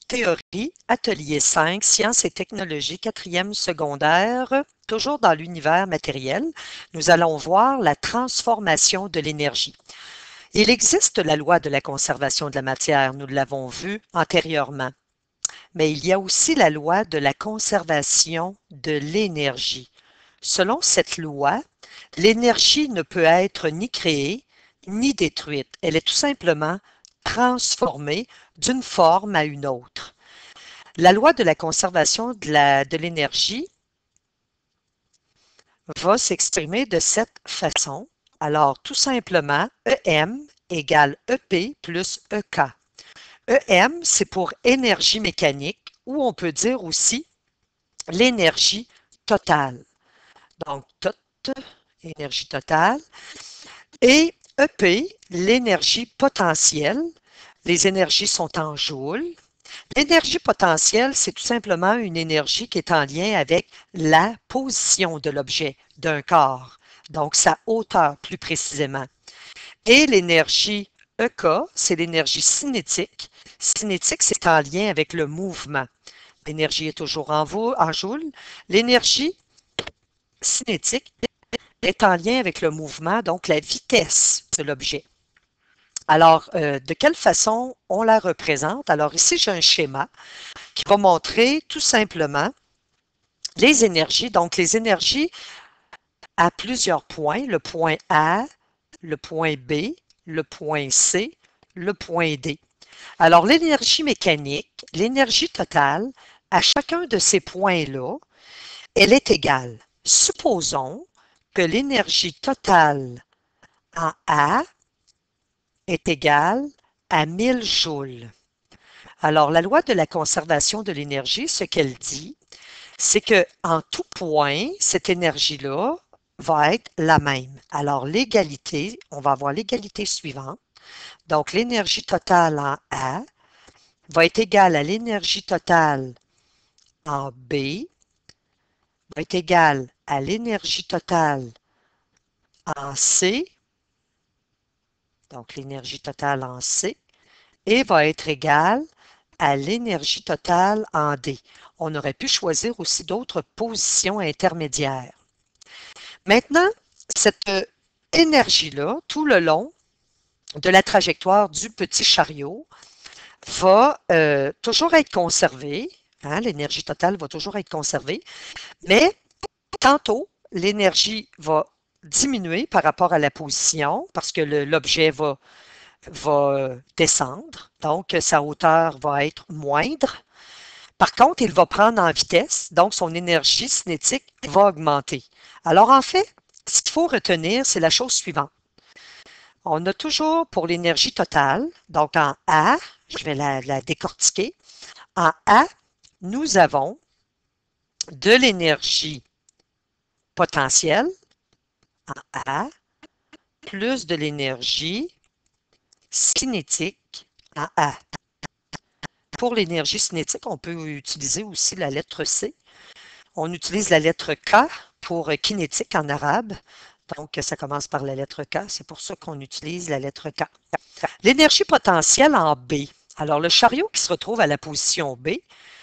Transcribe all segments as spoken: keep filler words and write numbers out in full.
Théorie, atelier cinq, sciences et technologies, quatrième secondaire, toujours dans l'univers matériel. Nous allons voir la transformation de l'énergie. Il existe la loi de la conservation de la matière, nous l'avons vu antérieurement, mais il y a aussi la loi de la conservation de l'énergie. Selon cette loi, l'énergie ne peut être ni créée ni détruite. Elle est tout simplement transformée d'une forme à une autre. La loi de la conservation de la, de l'énergie va s'exprimer de cette façon. Alors, tout simplement, E M égale E P plus E K. E M, c'est pour énergie mécanique, ou on peut dire aussi l'énergie totale. Donc, tot, énergie totale. Et E P, l'énergie potentielle. Les énergies sont en joules. L'énergie potentielle, c'est tout simplement une énergie qui est en lien avec la position de l'objet, d'un corps, donc sa hauteur plus précisément. Et l'énergie E K, c'est l'énergie cinétique. Cinétique, c'est en lien avec le mouvement. L'énergie est toujours en, en joule. L'énergie cinétique est en lien avec le mouvement, donc la vitesse de l'objet. Alors, euh, de quelle façon on la représente? Alors ici, j'ai un schéma qui va montrer tout simplement les énergies. Donc, les énergies à plusieurs points, le point A, le point B, le point C, le point D. Alors, l'énergie mécanique, l'énergie totale, à chacun de ces points-là, elle est égale. Supposons que l'énergie totale en A est égale à mille joules. Alors, la loi de la conservation de l'énergie, ce qu'elle dit, c'est qu'en tout point, cette énergie-là va être la même. Alors, l'égalité, on va avoir l'égalité suivante. Donc, l'énergie totale en A va être égale à l'énergie totale en B, va être égale à l'énergie totale en C, donc l'énergie totale en C, et va être égale à l'énergie totale en D. On aurait pu choisir aussi d'autres positions intermédiaires. Maintenant, cette énergie-là, tout le long de la trajectoire du petit chariot, va euh, toujours être conservée. Hein, l'énergie totale va toujours être conservée, mais tantôt, l'énergie va diminuer par rapport à la position parce que l'objet va, va descendre, donc sa hauteur va être moindre. Par contre, il va prendre en vitesse, donc son énergie cinétique va augmenter. Alors en fait, ce qu'il faut retenir, c'est la chose suivante. On a toujours pour l'énergie totale, donc en A, je vais la, la décortiquer. En A, nous avons de l'énergie potentielle en A plus de l'énergie cinétique en A. Pour l'énergie cinétique, on peut utiliser aussi la lettre C. On utilise la lettre K pour kinétique en arabe. Donc, ça commence par la lettre K. C'est pour ça qu'on utilise la lettre K. L'énergie potentielle en B. Alors, le chariot qui se retrouve à la position B,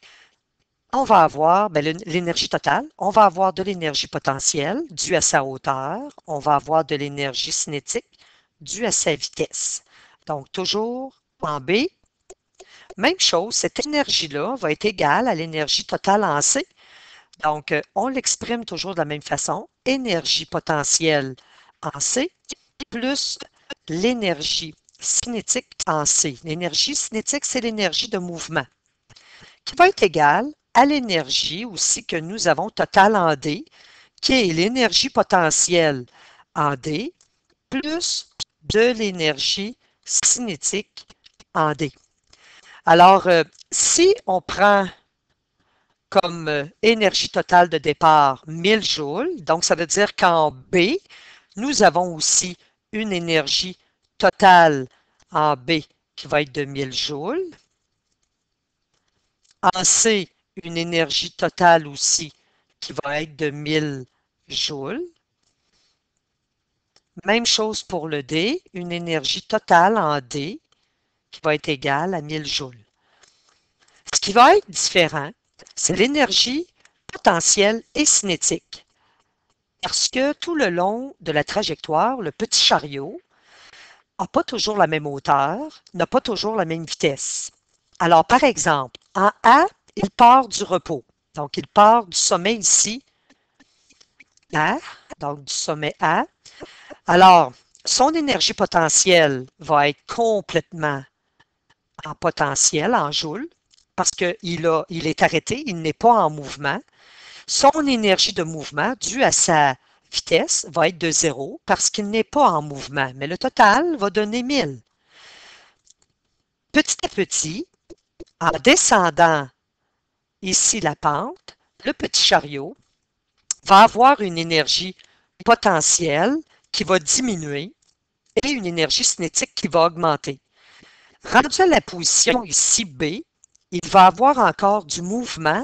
on va avoir ben, l'énergie totale. On va avoir de l'énergie potentielle due à sa hauteur. On va avoir de l'énergie cinétique due à sa vitesse. Donc, toujours en B. Même chose, cette énergie-là va être égale à l'énergie totale en C. Donc, on l'exprime toujours de la même façon. Énergie potentielle en C plus l'énergie cinétique en C. L'énergie cinétique, c'est l'énergie de mouvement qui va être égale à l'énergie aussi que nous avons totale en D, qui est l'énergie potentielle en D plus de l'énergie cinétique en D. Alors, euh, si on prend comme euh, énergie totale de départ mille joules, donc ça veut dire qu'en B, nous avons aussi une énergie totale en B qui va être de mille joules. En C, une énergie totale aussi qui va être de mille joules. Même chose pour le D, une énergie totale en D qui va être égale à mille joules. Ce qui va être différent, c'est l'énergie potentielle et cinétique. Parce que tout le long de la trajectoire, le petit chariot n'a pas toujours la même hauteur, n'a pas toujours la même vitesse. Alors, par exemple, en A, il part du repos. Donc, il part du sommet ici, A, donc du sommet A. Alors, son énergie potentielle va être complètement en potentiel, en joule, parce qu'il a, il est arrêté, il n'est pas en mouvement. Son énergie de mouvement, due à sa vitesse, va être de zéro parce qu'il n'est pas en mouvement, mais le total va donner mille. Petit à petit, en descendant ici la pente, le petit chariot va avoir une énergie potentielle qui va diminuer et une énergie cinétique qui va augmenter. Rendu à la position ici B, il va avoir encore du mouvement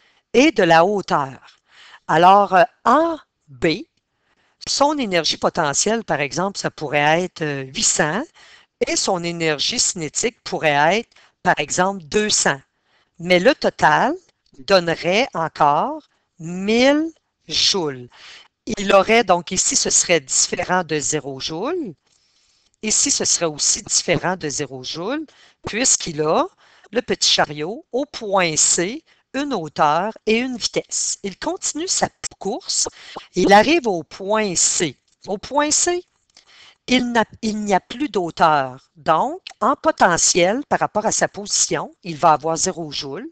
et de la hauteur. Alors, en B, son énergie potentielle, par exemple, ça pourrait être huit cents et son énergie cinétique pourrait être, par exemple, deux cents. Mais le total donnerait encore mille joules. Il aurait, donc ici, ce serait différent de zéro joule. Ici, ce serait aussi différent de zéro joule, puisqu'il a, le petit chariot, au point C, une hauteur et une vitesse. Il continue sa course, il arrive au point C. Au point C, il n'y a plus d'auteur. Donc, en potentiel, par rapport à sa position, il va avoir zéro joule.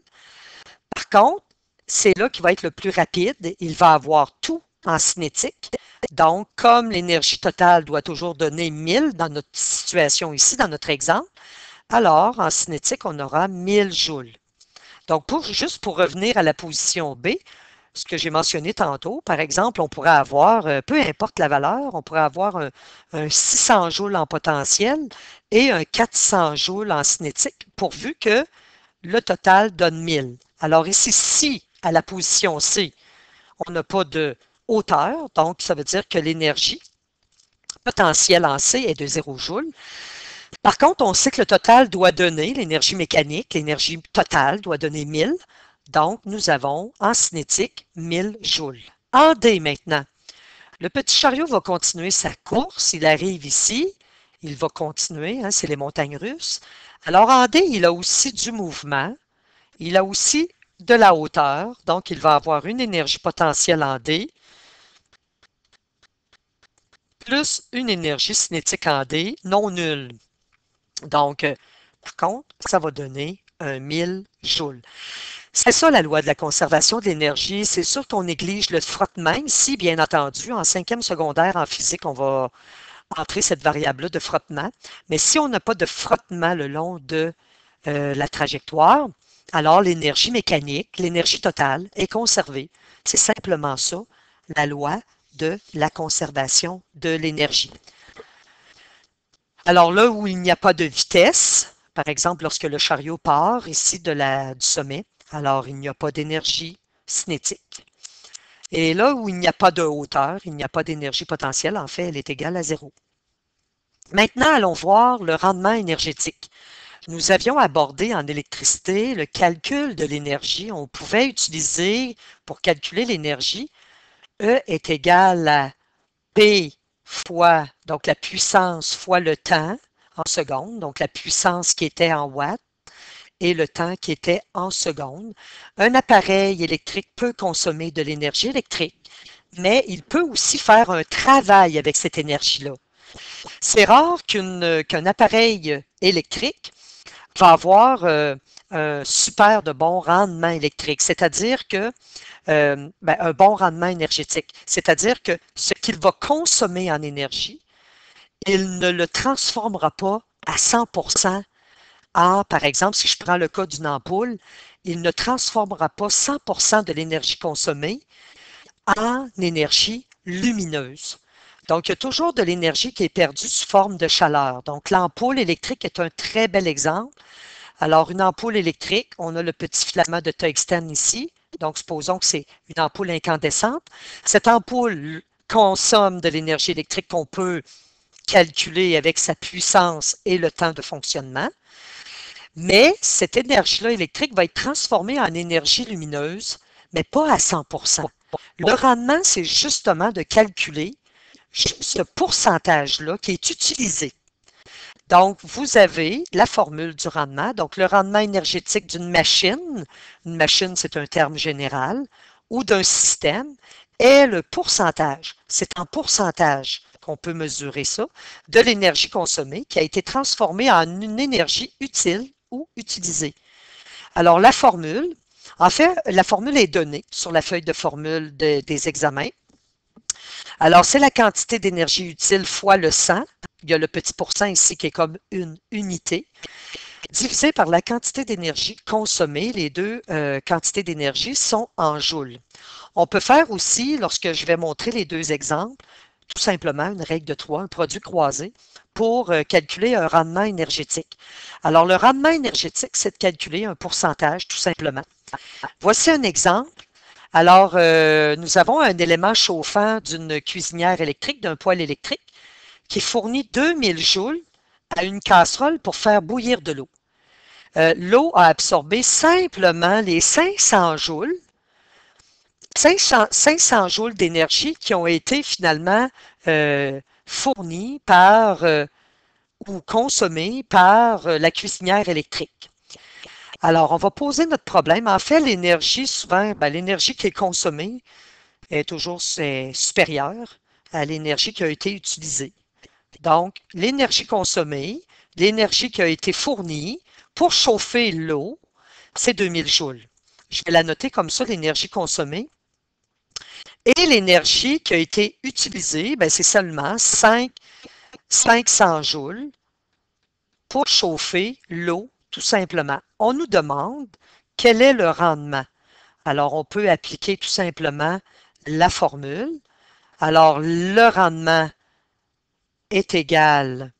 Par contre, c'est là qu'il va être le plus rapide. Il va avoir tout en cinétique. Donc, comme l'énergie totale doit toujours donner mille dans notre situation ici, dans notre exemple, alors en cinétique, on aura mille joules. Donc, pour, juste pour revenir à la position B, ce que j'ai mentionné tantôt, par exemple, on pourrait avoir, peu importe la valeur, on pourrait avoir un, un six cents joules en potentiel et un quatre cents joules en cinétique, pourvu que le total donne mille. Alors ici, si à la position C, on n'a pas de hauteur, donc ça veut dire que l'énergie potentielle en C est de zéro joule. Par contre, on sait que le total doit donner, l'énergie mécanique, l'énergie totale doit donner mille. Donc, nous avons en cinétique mille joules. En D maintenant, le petit chariot va continuer sa course. Il arrive ici. Il va continuer, hein, c'est les montagnes russes. Alors, en D, il a aussi du mouvement. Il a aussi de la hauteur. Donc, il va avoir une énergie potentielle en D, plus une énergie cinétique en D non nulle. Donc, par contre, ça va donner un mille joules. C'est ça la loi de la conservation de l'énergie. C'est sûr qu'on néglige le frottement ici, bien entendu. En cinquième secondaire en physique, on va entrer cette variable-là de frottement. Mais si on n'a pas de frottement le long de euh, la trajectoire, alors l'énergie mécanique, l'énergie totale est conservée. C'est simplement ça, la loi de la conservation de l'énergie. Alors là où il n'y a pas de vitesse, par exemple lorsque le chariot part ici de la, du sommet, alors il n'y a pas d'énergie cinétique. Et là où il n'y a pas de hauteur, il n'y a pas d'énergie potentielle, en fait, elle est égale à zéro. Maintenant, allons voir le rendement énergétique. Nous avions abordé en électricité le calcul de l'énergie. On pouvait utiliser, pour calculer l'énergie, E est égal à P fois, donc la puissance fois le temps en secondes, donc la puissance qui était en watts et le temps qui était en secondes. Un appareil électrique peut consommer de l'énergie électrique, mais il peut aussi faire un travail avec cette énergie-là. C'est rare qu'une, qu'un appareil électrique va avoir euh, un super de bon rendement électrique, c'est-à-dire que euh, ben, un bon rendement énergétique, c'est-à-dire que ce qu'il va consommer en énergie, il ne le transformera pas à cent pour cent en, par exemple, si je prends le cas d'une ampoule, il ne transformera pas cent pour cent de l'énergie consommée en énergie lumineuse. Donc, il y a toujours de l'énergie qui est perdue sous forme de chaleur. Donc, l'ampoule électrique est un très bel exemple. Alors, une ampoule électrique, on a le petit filament de tungstène ici. Donc, supposons que c'est une ampoule incandescente. Cette ampoule consomme de l'énergie électrique qu'on peut calculer avec sa puissance et le temps de fonctionnement. Mais cette énergie-là électrique va être transformée en énergie lumineuse, mais pas à cent pour cent. Le rendement, c'est justement de calculer ce pourcentage-là qui est utilisé. Donc, vous avez la formule du rendement. Donc, le rendement énergétique d'une machine, une machine, c'est un terme général, ou d'un système, est le pourcentage. C'est en pourcentage qu'on peut mesurer ça, de l'énergie consommée qui a été transformée en une énergie utile ou utilisée. Alors, la formule, en fait, la formule est donnée sur la feuille de formule de, des examens. Alors, c'est la quantité d'énergie utile fois le cent. Il y a le petit pourcent ici qui est comme une unité, divisé par la quantité d'énergie consommée. Les deux euh, quantités d'énergie sont en joules. On peut faire aussi, lorsque je vais montrer les deux exemples, tout simplement une règle de trois, un produit croisé, pour euh, calculer un rendement énergétique. Alors, le rendement énergétique, c'est de calculer un pourcentage, tout simplement. Voici un exemple. Alors, euh, nous avons un élément chauffant d'une cuisinière électrique, d'un poêle électrique, qui fournit deux mille joules à une casserole pour faire bouillir de l'eau. Euh, l'eau a absorbé simplement les cinq cents joules, cinq cents, cinq cents joules d'énergie qui ont été finalement euh, fournis par euh, ou consommés par euh, la cuisinière électrique. Alors, on va poser notre problème. En fait, l'énergie, souvent, ben, l'énergie qui est consommée est toujours est supérieure à l'énergie qui a été utilisée. Donc, l'énergie consommée, l'énergie qui a été fournie pour chauffer l'eau, c'est deux mille joules. Je vais la noter comme ça, l'énergie consommée. Et l'énergie qui a été utilisée, ben, c'est seulement cinq, cinq cents joules pour chauffer l'eau, tout simplement. On nous demande quel est le rendement. Alors, on peut appliquer tout simplement la formule. Alors, le rendement est égal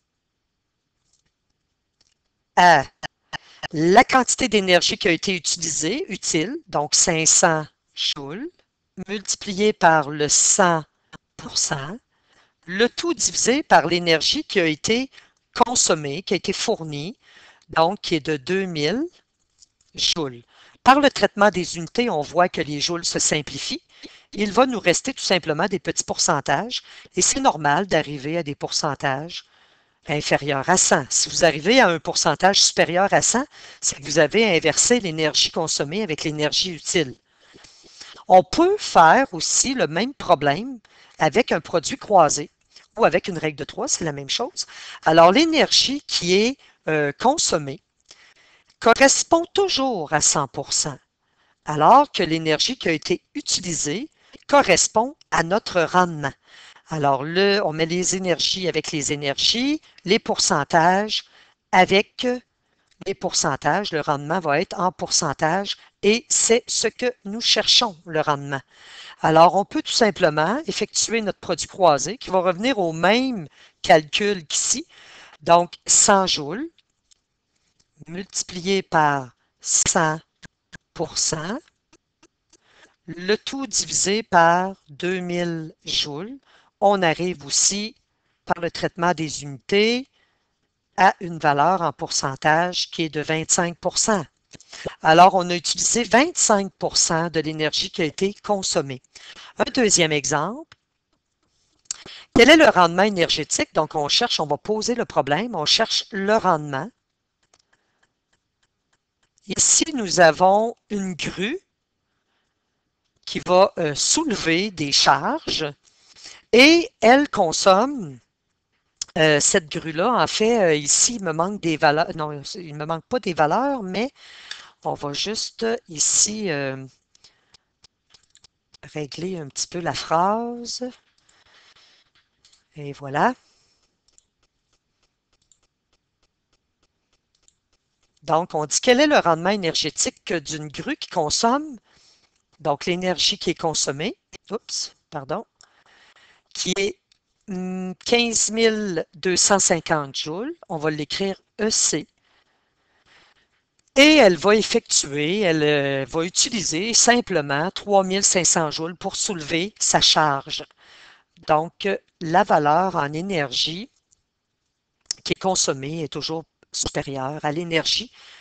à la quantité d'énergie qui a été utilisée, utile, donc cinq cents joules, multiplié par le cent pour cent, le tout divisé par l'énergie qui a été consommée, qui a été fournie, donc qui est de deux mille joules. Par le traitement des unités, on voit que les joules se simplifient. Il va nous rester tout simplement des petits pourcentages et c'est normal d'arriver à des pourcentages inférieurs à cent. Si vous arrivez à un pourcentage supérieur à cent, c'est que vous avez inversé l'énergie consommée avec l'énergie utile. On peut faire aussi le même problème avec un produit croisé ou avec une règle de trois, c'est la même chose. Alors, l'énergie qui est euh, consommée correspond toujours à cent pour cent, alors que l'énergie qui a été utilisée correspond à notre rendement. Alors, le, on met les énergies avec les énergies, les pourcentages avec les pourcentages. Le rendement va être en pourcentage et c'est ce que nous cherchons, le rendement. Alors, on peut tout simplement effectuer notre produit croisé qui va revenir au même calcul qu'ici. Donc, cent joules multiplié par cent pour cent, le tout divisé par deux mille joules. On arrive aussi, par le traitement des unités, à une valeur en pourcentage qui est de vingt-cinq pour cent. Alors, on a utilisé vingt-cinq pour cent de l'énergie qui a été consommée. Un deuxième exemple. Quel est le rendement énergétique? Donc, on cherche, on va poser le problème, on cherche le rendement. Ici, nous avons une grue qui va euh, soulever des charges et elle consomme euh, cette grue-là. En fait, euh, ici, il me manque des valeurs. Non, il ne me manque pas des valeurs, mais on va juste ici euh, régler un petit peu la phrase. Et voilà. Donc, on dit quel est le rendement énergétique d'une grue qui consomme, donc l'énergie qui est consommée, oups, pardon, qui est hum, quinze mille deux cent cinquante joules. On va l'écrire E C. Et elle va effectuer, elle euh, va utiliser simplement trois mille cinq cents joules pour soulever sa charge. Donc, la valeur en énergie qui est consommée est toujours supérieure à l'énergie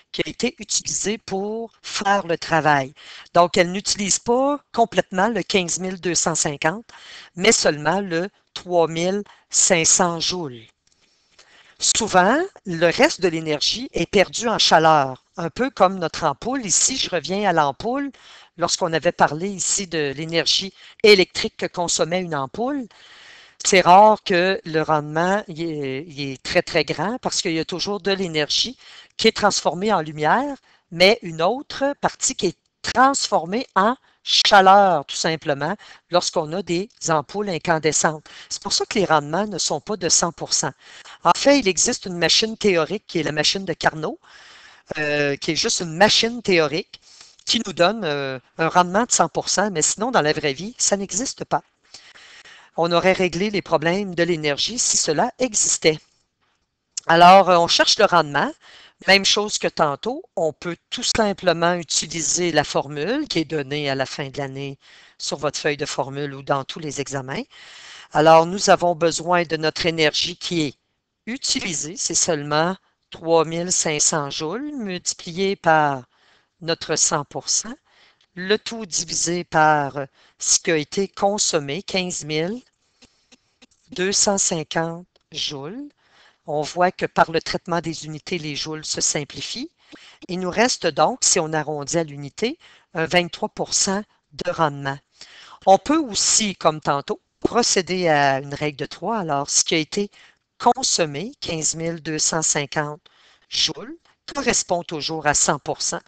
qui a été utilisée pour faire le travail. Donc, elle n'utilise pas complètement le quinze mille deux cent cinquante, mais seulement le trois mille cinq cents joules. Souvent, le reste de l'énergie est perdu en chaleur, un peu comme notre ampoule. Ici, je reviens à l'ampoule. Lorsqu'on avait parlé ici de l'énergie électrique que consommait une ampoule, c'est rare que le rendement il est, il est très, très grand parce qu'il y a toujours de l'énergie qui est transformée en lumière, mais une autre partie qui est transformée en chaleur, tout simplement, lorsqu'on a des ampoules incandescentes. C'est pour ça que les rendements ne sont pas de cent pour cent. En fait, il existe une machine théorique qui est la machine de Carnot, euh, qui est juste une machine théorique qui nous donne euh, un rendement de cent pour cent, mais sinon, dans la vraie vie, ça n'existe pas. On aurait réglé les problèmes de l'énergie si cela existait. Alors, on cherche le rendement. Même chose que tantôt, on peut tout simplement utiliser la formule qui est donnée à la fin de l'année sur votre feuille de formule ou dans tous les examens. Alors, nous avons besoin de notre énergie qui est utilisée, c'est seulement trois mille cinq cents joules multiplié par notre cent pour cent, le tout divisé par ce qui a été consommé, quinze mille deux cent cinquante joules. On voit que par le traitement des unités, les joules se simplifient. Il nous reste donc, si on arrondit à l'unité, un vingt-trois pour cent de rendement. On peut aussi, comme tantôt, procéder à une règle de trois. Alors, ce qui a été consommé, quinze mille deux cent cinquante joules, correspond toujours à cent pour cent.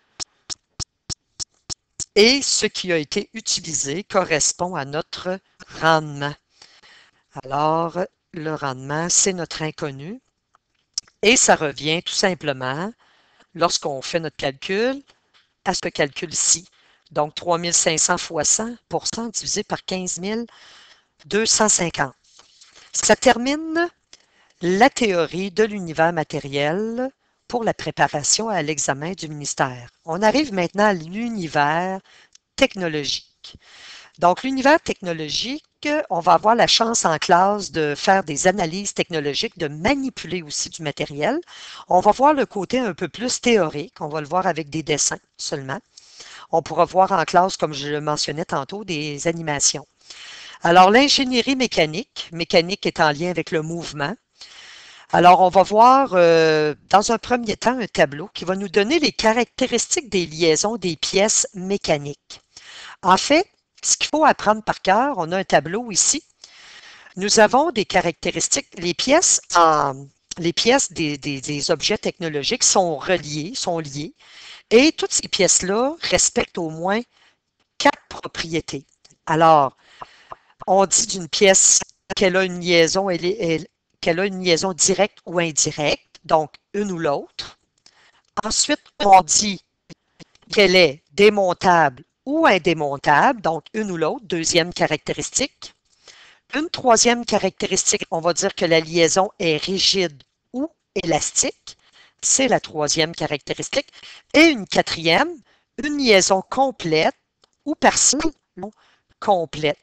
Et ce qui a été utilisé correspond à notre rendement. Alors, le rendement, c'est notre inconnu. Et ça revient tout simplement, lorsqu'on fait notre calcul, à ce calcul-ci. Donc, trois mille cinq cents fois cent pour cent divisé par quinze mille deux cent cinquante. Ça termine la théorie de l'univers matériel pour la préparation à l'examen du ministère. On arrive maintenant à l'univers technologique. Donc, l'univers technologique, on va avoir la chance en classe de faire des analyses technologiques, de manipuler aussi du matériel. On va voir le côté un peu plus théorique. On va le voir avec des dessins seulement. On pourra voir en classe, comme je le mentionnais tantôt, des animations. Alors, l'ingénierie mécanique, mécanique est en lien avec le mouvement. Alors, on va voir euh, dans un premier temps un tableau qui va nous donner les caractéristiques des liaisons des pièces mécaniques. En fait, ce qu'il faut apprendre par cœur, on a un tableau ici. Nous avons des caractéristiques. Les pièces, en, les pièces des, des, des objets technologiques sont reliées, sont liées. Et toutes ces pièces-là respectent au moins quatre propriétés. Alors, on dit d'une pièce qu'elle a une liaison, elle est, elle, qu'elle a une liaison directe ou indirecte, donc une ou l'autre. Ensuite, on dit qu'elle est démontable ou indémontable, donc une ou l'autre, deuxième caractéristique. Une troisième caractéristique, on va dire que la liaison est rigide ou élastique. C'est la troisième caractéristique. Et une quatrième, une liaison complète ou partielle ou complète.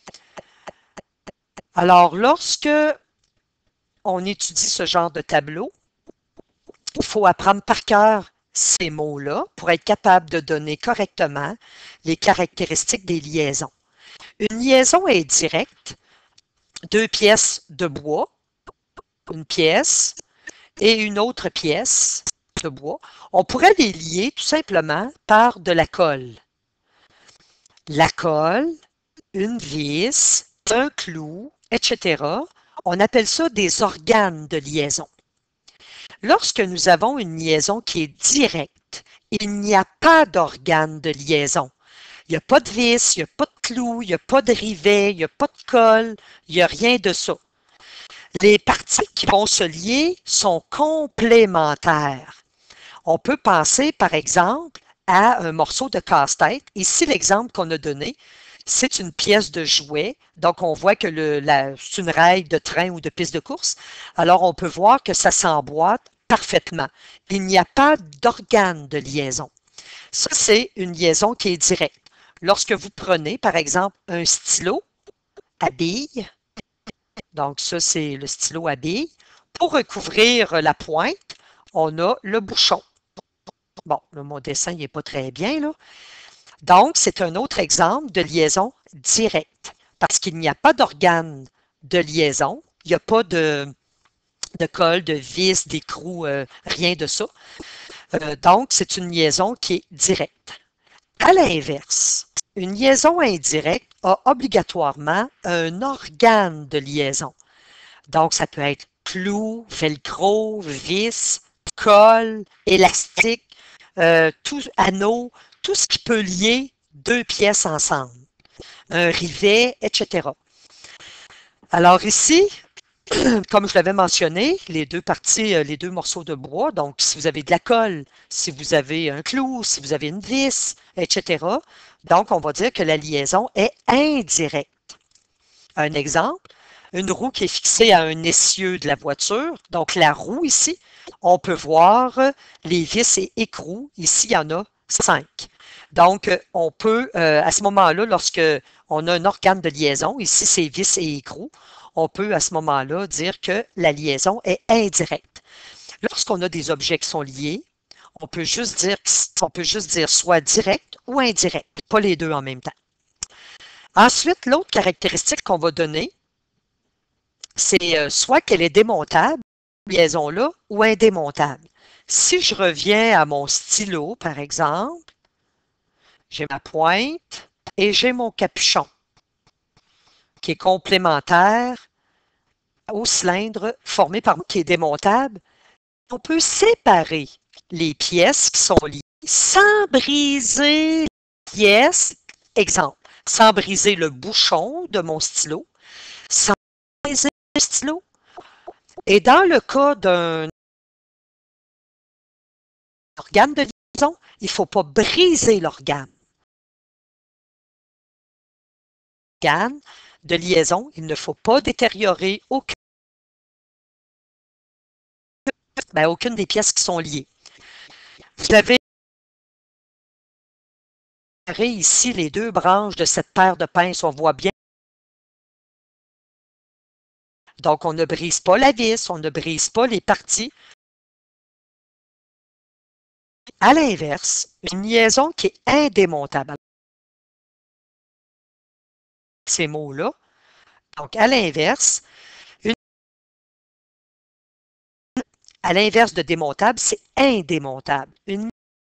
Alors, lorsque on étudie ce genre de tableau, il faut apprendre par cœur ces mots-là pour être capable de donner correctement les caractéristiques des liaisons. Une liaison est directe, deux pièces de bois, une pièce et une autre pièce de bois. On pourrait les lier tout simplement par de la colle. La colle, une vis, un clou, et cetera. On appelle ça des organes de liaison. Lorsque nous avons une liaison qui est directe, il n'y a pas d'organe de liaison. Il n'y a pas de vis, il n'y a pas de clou, il n'y a pas de rivet, il n'y a pas de colle, il n'y a rien de ça. Les parties qui vont se lier sont complémentaires. On peut penser, par exemple, à un morceau de casse-tête. Ici, l'exemple qu'on a donné, c'est une pièce de jouet. Donc, on voit que le, la, c'est une raille de train ou de piste de course. Alors, on peut voir que ça s'emboîte parfaitement. Il n'y a pas d'organe de liaison. Ça, c'est une liaison qui est directe. Lorsque vous prenez, par exemple, un stylo à billes, donc ça, c'est le stylo à billes, pour recouvrir la pointe, on a le bouchon. Bon, là, mon dessin n'est pas très bien, là. Donc, c'est un autre exemple de liaison directe, parce qu'il n'y a pas d'organe de liaison, il n'y a pas de, de colle, de vis, d'écrou, euh, rien de ça. Euh, donc, c'est une liaison qui est directe. À l'inverse, une liaison indirecte a obligatoirement un organe de liaison. Donc, ça peut être clou, velcro, vis, colle, élastique, euh, tout, anneau, tout ce qui peut lier deux pièces ensemble, un rivet, et cetera. Alors ici, comme je l'avais mentionné, les deux parties, les deux morceaux de bois, donc si vous avez de la colle, si vous avez un clou, si vous avez une vis, et cetera. Donc, on va dire que la liaison est indirecte. Un exemple, une roue qui est fixée à un essieu de la voiture. Donc, la roue ici, on peut voir les vis et écrous. Ici, il y en a cinq. Donc, on peut, euh, à ce moment-là, lorsque on a un organe de liaison, ici, c'est vis et écrous, on peut à ce moment-là dire que la liaison est indirecte. Lorsqu'on a des objets qui sont liés, on peut juste dire, on peut juste dire soit direct ou indirect, pas les deux en même temps. Ensuite, l'autre caractéristique qu'on va donner, c'est euh, soit qu'elle est démontable, liaison-là, ou indémontable. Si je reviens à mon stylo, par exemple, j'ai ma pointe et j'ai mon capuchon qui est complémentaire au cylindre formé par moi, qui est démontable. On peut séparer les pièces qui sont liées sans briser les pièces. Exemple, sans briser le bouchon de mon stylo, sans briser le stylo. Et dans le cas d'un organe de liaison, il ne faut pas briser l'organe. Organe de liaison, il ne faut pas détériorer aucune, ben, aucune des pièces qui sont liées. Vous avez ici les deux branches de cette paire de pinces, on voit bien. Donc, on ne brise pas la vis, on ne brise pas les parties. À l'inverse, une liaison qui est indémontable. Ces mots-là. Donc, à l'inverse, une... à l'inverse de démontable, c'est indémontable. Une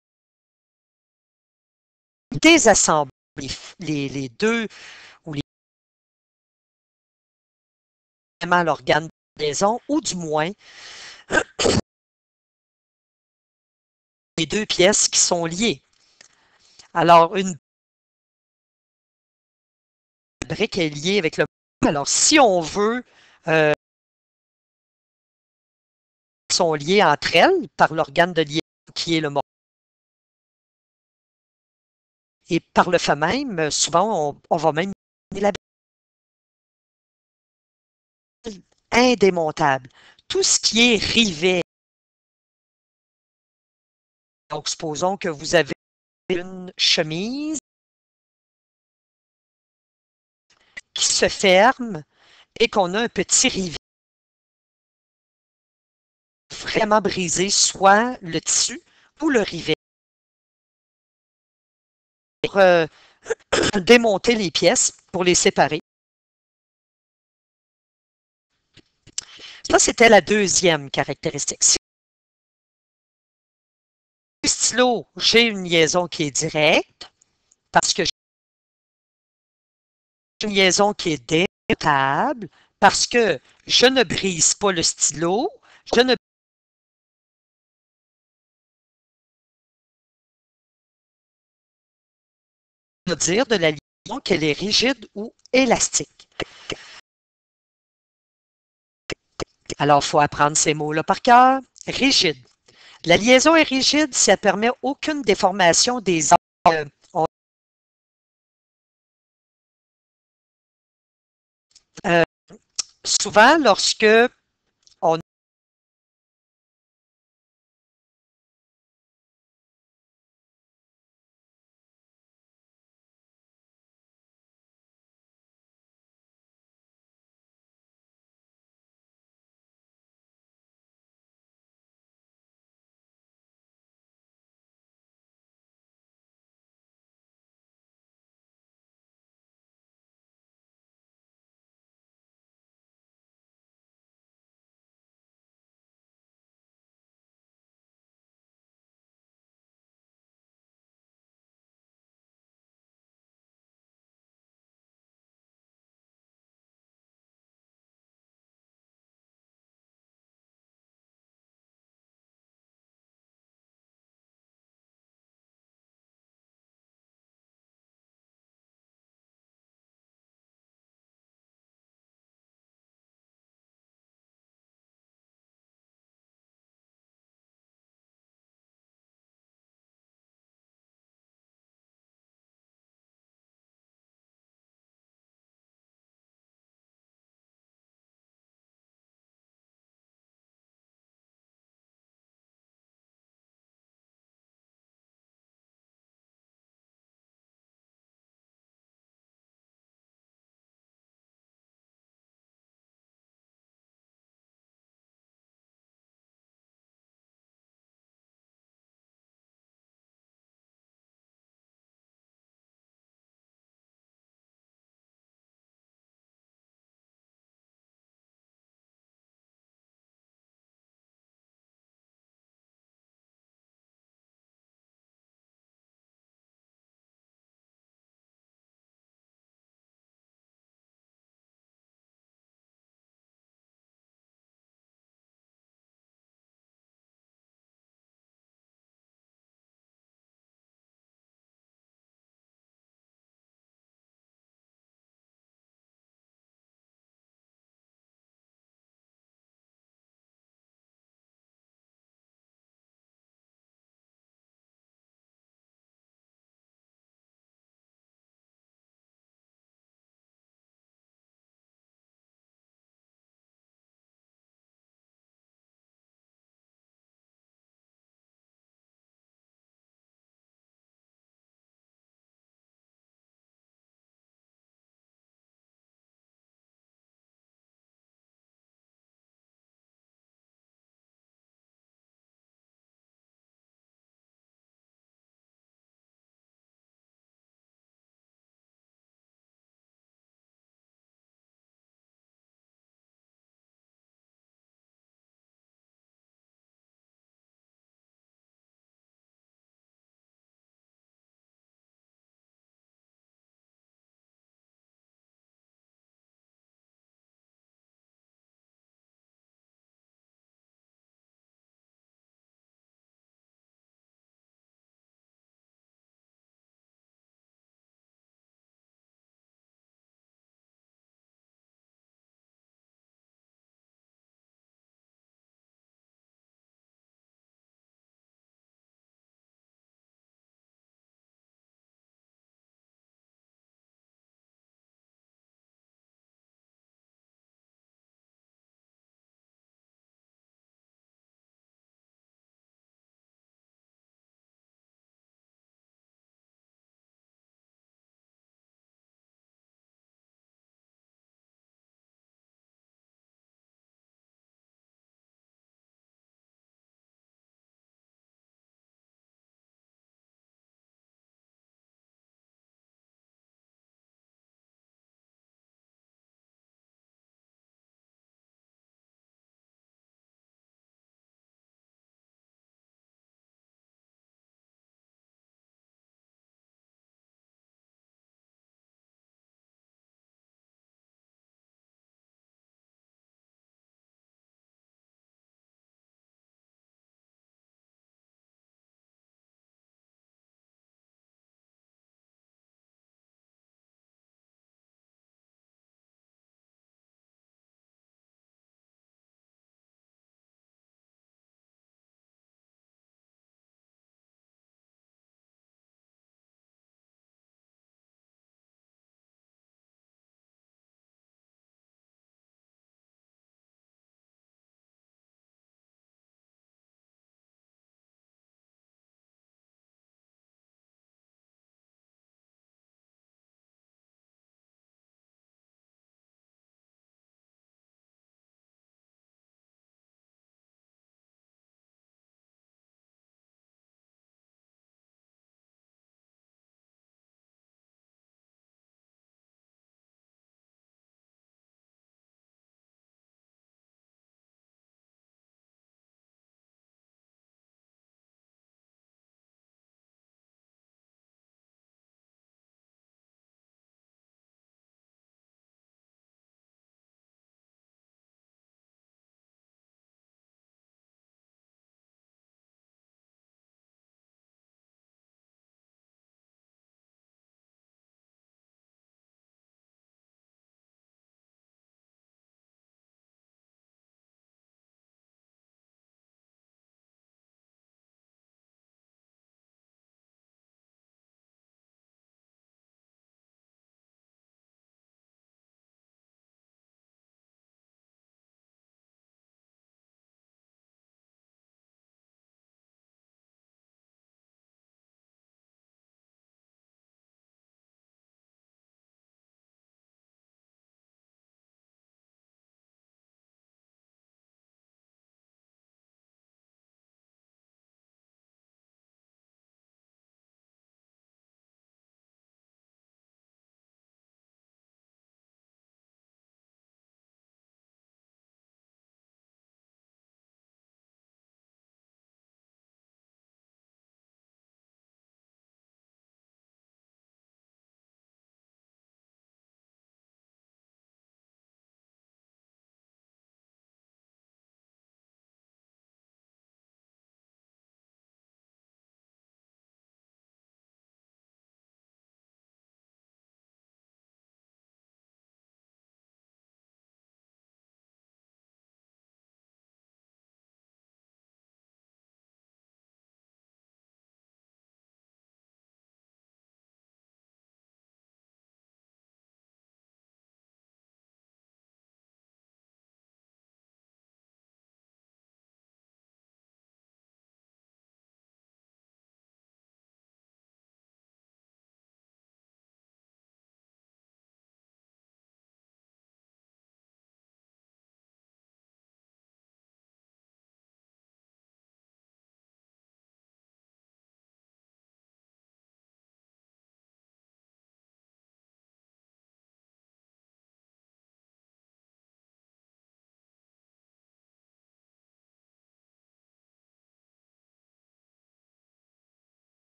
désassemble les, les deux ou les éléments l'organe de liaison, ou du moins les deux pièces qui sont liées. Alors, une brique est liée avec le... Alors, si on veut... Euh, sont liées entre elles par l'organe de liaison qui est le morceau. Et par le fait même, souvent, on, on va même la indémontable. Tout ce qui est rivet. Donc, supposons que vous avez une chemise qui se ferme et qu'on a un petit rivet vraiment brisé, soit le tissu ou le rivet. Pour euh, démonter les pièces, pour les séparer. Ça, c'était la deuxième caractéristique. Si le stylo, j'ai une liaison qui est directe, parce que j'ai une liaison qui est démontable, parce que je ne brise pas le stylo, je ne peux dire de la liaison qu'elle est rigide ou élastique. Alors, il faut apprendre ces mots-là par cœur. Rigide. La liaison est rigide si elle permet aucune déformation des euh, on, euh, souvent, lorsque